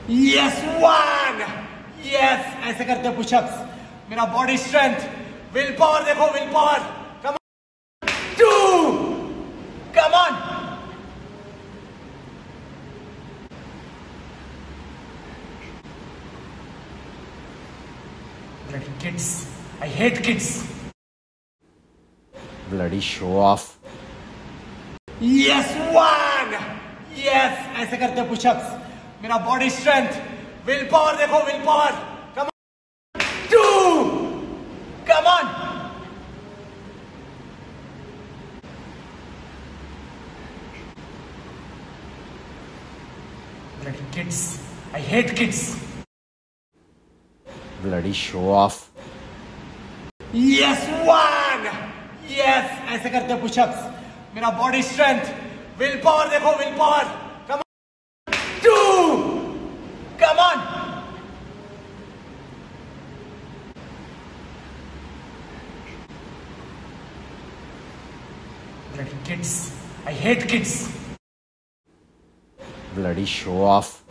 Yes one, yes ऐसे करते pushups. मेरा बॉडी स्ट्रेंथ, विल पावर देखो, willpower. Come on, two, come on. Bloody kids, I hate kids. Bloody show off. Yes one, yes ऐसे करते pushups. मेरा body strength, willpower देखो, willpower. Come on, two, come on. Bloody kids, I hate kids. Bloody show off. Yes one, yes ऐसे करते pushups. मेरा body strength, willpower देखो, willpower. Come on, two, come on. Bloody kids, I hate kids. Bloody show off.